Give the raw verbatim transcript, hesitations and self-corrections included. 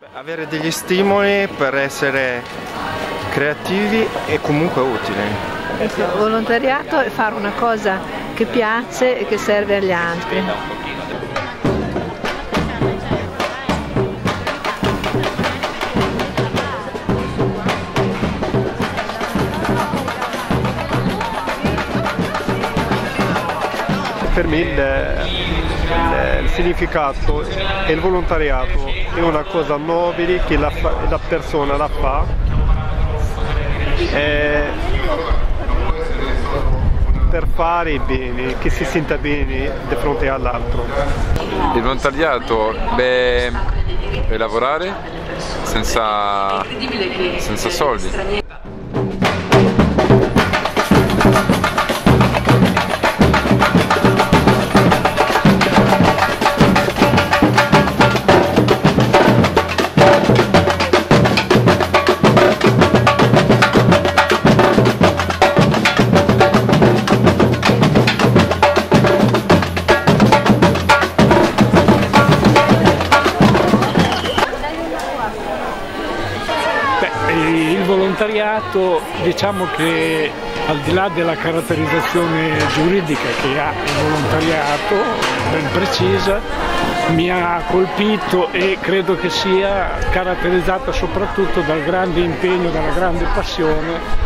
Avere degli stimoli per essere creativi e comunque utili. Il volontariato è fare una cosa che piace e che serve agli altri. Per me il, il, il significato e il volontariato è una cosa nobile che la, la persona la fa eh, per fare bene, che si senta bene di fronte all'altro. Il volontariato, beh, è lavorare senza, senza soldi. Il volontariato, diciamo che al di là della caratterizzazione giuridica che ha il volontariato, ben precisa, mi ha colpito e credo che sia caratterizzata soprattutto dal grande impegno, dalla grande passione